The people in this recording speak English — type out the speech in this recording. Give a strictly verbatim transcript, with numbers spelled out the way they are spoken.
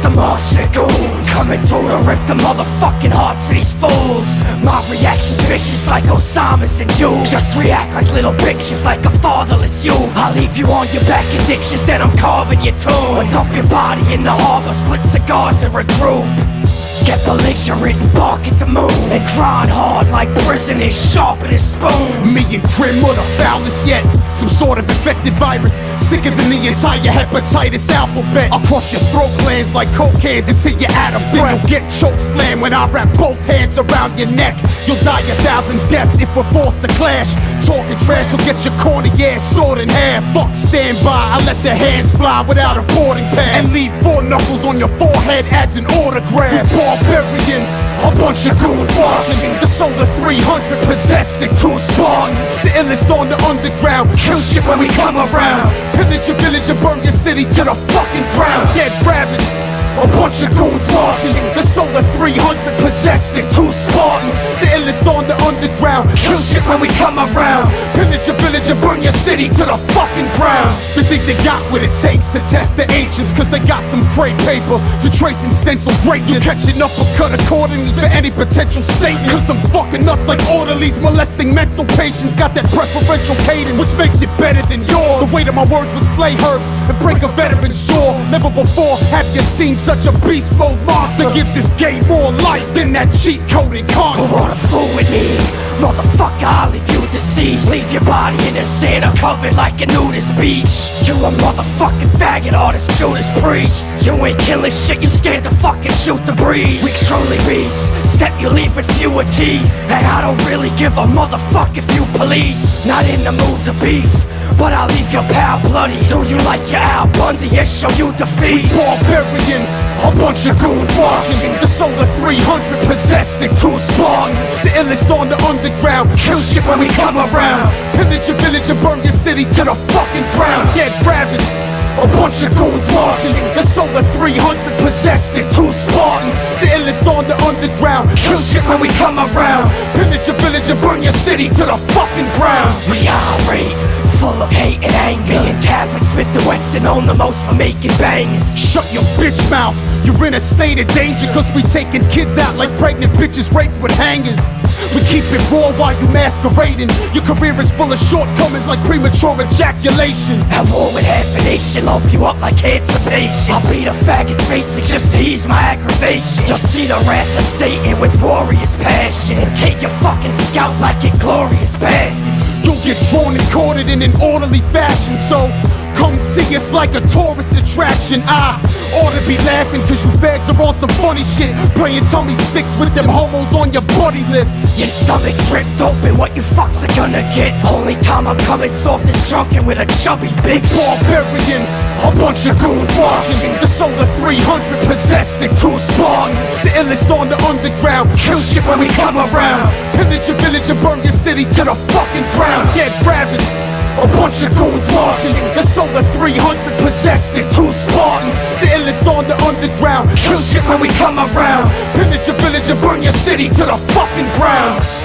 the Martian goons, coming through to rip the motherfucking hearts of these fools. My reaction's vicious like Osama's and you. Just react like little bitches, like a fatherless you. I'll leave you on your back in dictions, then I'm carving your tomb. Or dump your body in the harbor, split cigars and regroup. Get belligerent and bark at the moon, and grind hard like prisoners, sharpen as spoons. Me and Grim are the foulest yet. Some sort of infected virus, sicker than the entire hepatitis alphabet. I'll crush your throat glands like coke cans until you're out of breath. Then you'll get choke slammed when I wrap both hands around your neck. You'll die a thousand deaths if we're forced to clash. Talking trash, you'll get your corny ass sawed in half. Fuck stand by, I let the hands fly without a boarding pass, and leave four knuckles on your forehead as an autograph. Barbarians, a bunch of goons watching. The Solar three hundred possessed and two Spartans. The illest on the underground, kill shit when we come around. Pillage your village and burn your city to the fucking ground. Dead rabbits, a bunch of goons watching. The Solar three hundred possessed and two Spartans. The illest on the underground, kill shit when we come around. Pillage your village and burn your city to the fucking ground. They think they got what it takes to test the ancients, cause they got some crepe paper to trace and stencil greatness. You catch an uppercut accordingly for any potential statement. Cause I'm fucking nuts like orderlies molesting mental patients. Got that preferential cadence, which makes it better than yours. The weight of my words would slay herbs and break a veteran's jaw. Never before have you seen such a beast mode monster. Gives this game more life than that cheat coded concept. Who wanna fool with me? Motherfucker, I'll leave you deceased. Leave your body in the sand uncovered like a nudist beach. You a motherfucking faggot artist, Judas Priest. You ain't killing shit, you scared to fucking shoot the breeze. We truly beast, step you leave with fewer teeth. And I don't really give a motherfuck if you police. Not in the mood to beef, but I'll leave your pal bloody. Do you like your Al Bundy and show you defeat? Barbarians, a bunch of goons watching. The Solar three hundred possessed and two Spartans. The illest on the underground, kill shit when we come around. Pillage your village and burn your city to the fucking ground. Dead rabbits, a bunch of goons watching. The Solar three hundred possessed and two Spartans. The illest on the underground, kill shit when we come around. Pillage your village and burn your city to the fucking ground. We irate, full of hate and anger, and tabs like Smith and Wesson, own the most for making bangers. Shut your bitch mouth, you're in a state of danger, cause we taking kids out like pregnant bitches raped with hangers. We keep it raw while you masquerading. Your career is full of shortcomings like premature ejaculation. At war with half a nation, lump you up like cancer patients. I'll beat a faggot's face just to ease my aggravation. You'll see the wrath of Satan with warrior's passion, and take your fucking scalp like inglorious bastards. You'll get drawn and quartered in an orderly fashion, so come see us like a tourist attraction. I ought to be laughing cause you fags are on some funny shit, playing tummy sticks with them homos on your buddy list. Your stomach's ripped open, what you fucks are gonna get? Only time I'm coming soft is drunken with a chubby bitch. Barbarians, a bunch of goons watching. The Solar three hundred possessed and two Spartans. The illest on the underground, kill shit when we come around. Pillage your village and burn your city to the fucking ground. Dead rabbits, a bunch of goons watching. The Solar three hundred possessed and two Spartans. The illest on the underground, kill shit when we come around. Pillage your village and burn your city to the fucking ground.